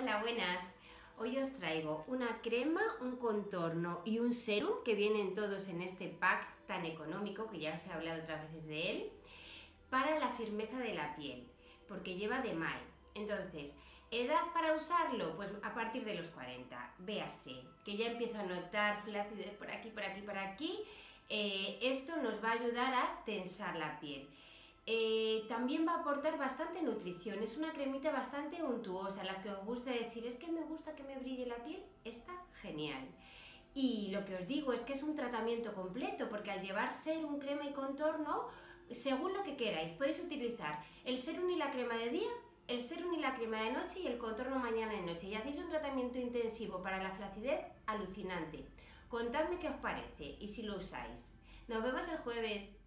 Hola, buenas. Hoy os traigo una crema, un contorno y un serum que vienen todos en este pack tan económico, que ya os he hablado otras veces de él, para la firmeza de la piel, porque lleva de DMAE. Entonces, ¿edad para usarlo? Pues a partir de los 40, véase, que ya empiezo a notar flacidez por aquí, por aquí, por aquí. Esto nos va a ayudar a tensar la piel. También va a aportar bastante nutrición, es una cremita bastante untuosa, la que os gusta decir, es que me gusta que me brille la piel, está genial. Y lo que os digo es que es un tratamiento completo, porque al llevar serum, crema y contorno, según lo que queráis, podéis utilizar el serum y la crema de día, el serum y la crema de noche y el contorno mañana y noche. Y hacéis un tratamiento intensivo para la flacidez alucinante. Contadme qué os parece y si lo usáis. Nos vemos el jueves.